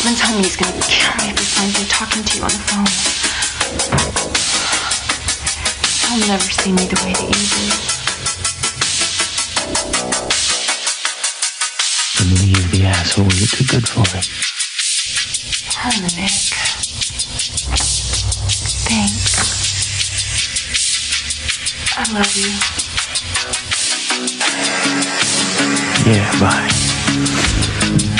Husband told me he's gonna kill me if he finds me talking to you on the phone. He'll never see me the way that you do. Then leave the asshole. You're too good for him. Nick. Thanks. I love you. Yeah, bye.